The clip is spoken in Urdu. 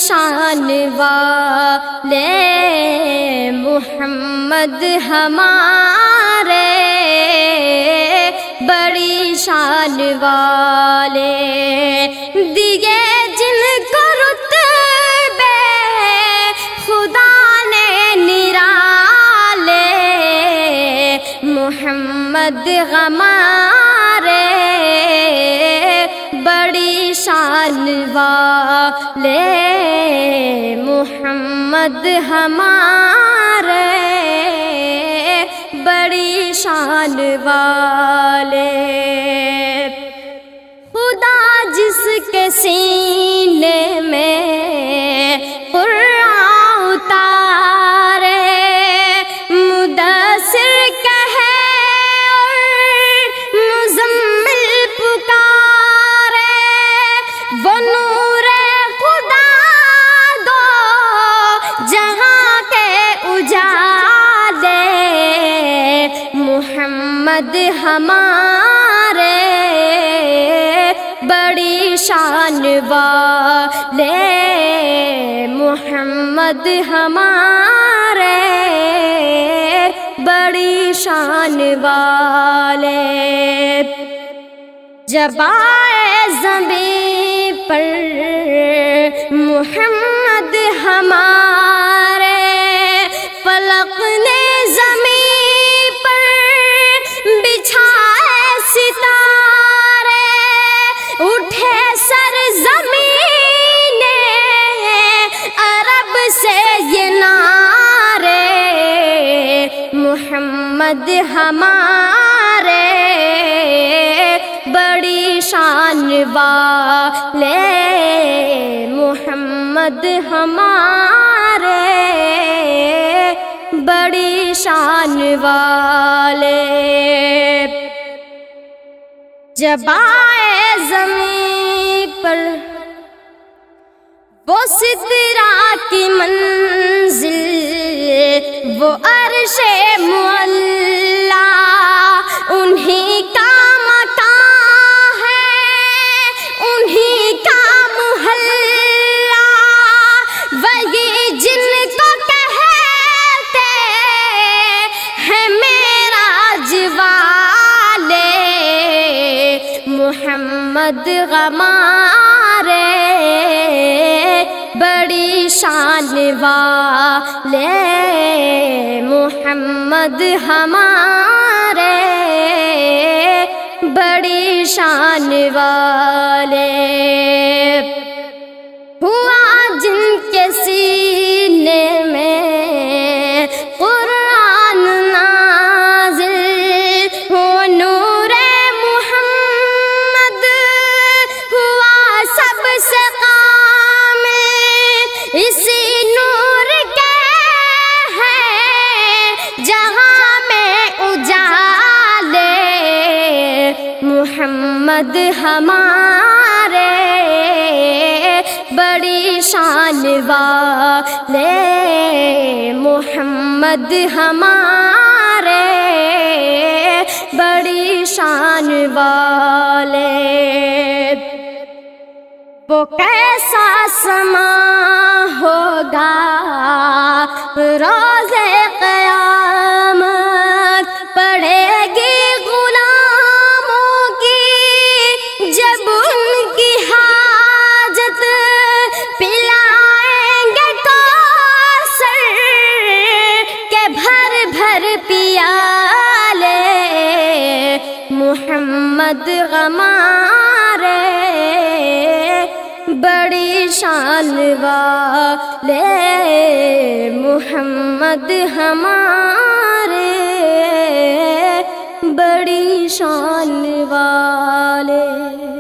شان والے محمد ہمارے، بڑی شان والے دیے جن کو رتبے خدا نے نرالے، محمد ہمارے بڑی شان والے، محمد ہمارے بڑی شان والے۔ خدا جس کے سینے میں قرآن اتارے، مدثر کہے اور مزمل پکارے، وہ نور خدا دو جہاں کے اجالے، محمد ہمارے بڑی شان والے، محمد ہمارے بڑی شان والے۔ جب آئے زمین پر محمد ہمارے، فلک نے زمین پر بچھائے ستارے، اٹھے سر زمین عرب سے یہ نعرے، محمد ہمارے بڑی شان والے، محمد ہمارے بڑی شان والے۔ جب آئے زمین پر وہ سدرہ کی منزل، وہ عرش معلا، انہی کا مکان ہے، انہی کا محلہ، وہی جن کو کہتے ہیں معراج والے، محمد ہمارے بڑی شان والے، محمد ہمارے بڑی شان والے۔ ہوا جن کے سینے میں قرآن نازل، وہ نور محمد ہوا سب سے کامل، اسی نور کے ہیں جہاں میں اجالے، محمد ہمارے بڑی شان والے، محمد ہمارے بڑی شان والے۔ وہ کیسا سما ہوگا روز قیامت، پڑے گی غلاموں کی جب ان کی حاجت، پلائیں گے کوثر کے بھر بھر پیالے، محمد ہمارے بڑی شان والے، محمد ہمارے بڑی شان والے۔